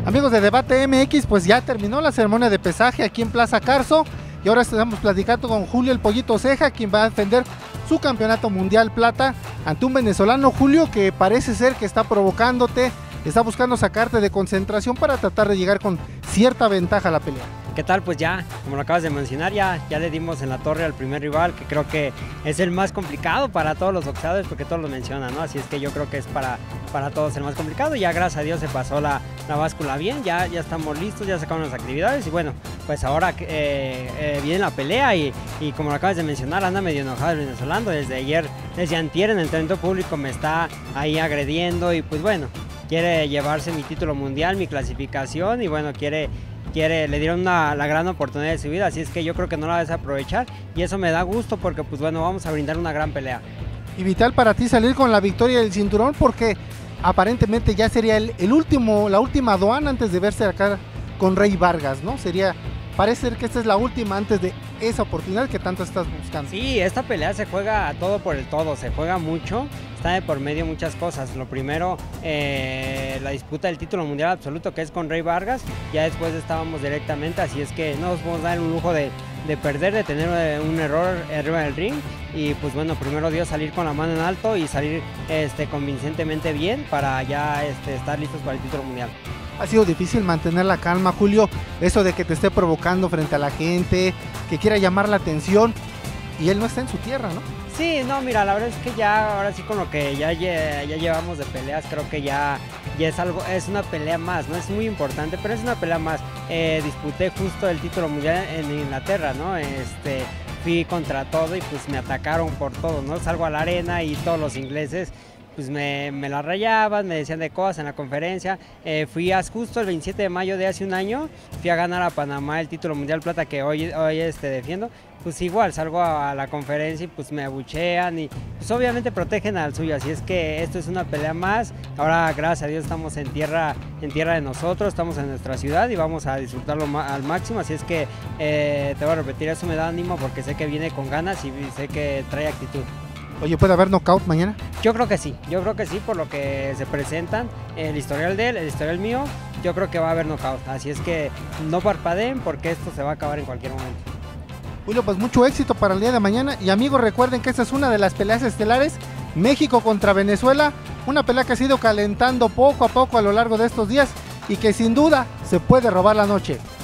Amigos de Debate MX, pues ya terminó la ceremonia de pesaje aquí en Plaza Carso y ahora estamos platicando con Julio el Pollito Ceja, quien va a defender su campeonato mundial plata ante un venezolano, Julio, que parece ser que está provocándote, está buscando sacarte de concentración para tratar de llegar con cierta ventaja a la pelea. ¿Qué tal? Pues ya, como lo acabas de mencionar, ya le dimos en la torre al primer rival, que creo que es el más complicado para todos los boxeadores, porque todos lo mencionan, ¿no? Así es que yo creo que es para todos el más complicado. Ya gracias a Dios se pasó la báscula bien, ya estamos listos, ya sacamos las actividades y bueno, pues ahora viene la pelea y como lo acabas de mencionar, anda medio enojado el venezolano. Desde antier en el entrenamiento público me está ahí agrediendo y pues bueno, quiere llevarse mi título mundial, mi clasificación y bueno, le dieron la gran oportunidad de su vida, así es que yo creo que no la vas a aprovechar y eso me da gusto porque pues bueno, vamos a brindar una gran pelea. Y vital para ti salir con la victoria del cinturón porque aparentemente ya sería la última aduana antes de verse acá con Rey Vargas, ¿no? Parece ser que esta es la última antes de esa oportunidad que tanto estás buscando. Sí, esta pelea se juega todo por el todo, se juega mucho, está de por medio muchas cosas. Lo primero, la disputa del título mundial absoluto, que es con Rey Vargas, ya después estábamos directamente, así es que no nos podemos dar un lujo de perder, de tener un error arriba del ring y pues bueno, primero Dios, salir con la mano en alto y salir convincentemente bien para ya estar listos para el título mundial. Ha sido difícil mantener la calma, Julio, eso de que te esté provocando frente a la gente, que quiera llamar la atención y él no está en su tierra, ¿no? Sí, no, mira, la verdad es que ya, ahora sí con lo que ya llevamos de peleas, creo que ya es una pelea más, ¿no? Es muy importante, pero es una pelea más. Disputé justo el título mundial en Inglaterra, ¿no? Fui contra todo y pues me atacaron por todo, ¿no? Salgo a la arena y todos los ingleses pues me la rayaban, me decían de cosas en la conferencia. Fui justo el 27 de mayo de hace un año, fui a ganar a Panamá el título mundial plata que hoy defiendo. Pues igual salgo a la conferencia y pues me abuchean y pues obviamente protegen al suyo, así es que esto es una pelea más. Ahora gracias a Dios estamos en tierra de nosotros, estamos en nuestra ciudad y vamos a disfrutarlo al máximo, así es que te voy a repetir, eso me da ánimo porque sé que viene con ganas y sé que trae actitud. Oye, ¿puede haber knockout mañana? Yo creo que sí, por lo que se presentan, el historial de él, el historial mío, yo creo que va a haber knockout, así es que no parpadeen porque esto se va a acabar en cualquier momento. Julio, pues mucho éxito para el día de mañana y amigos, recuerden que esta es una de las peleas estelares, México contra Venezuela, una pelea que ha ido calentando poco a poco a lo largo de estos días y que sin duda se puede robar la noche.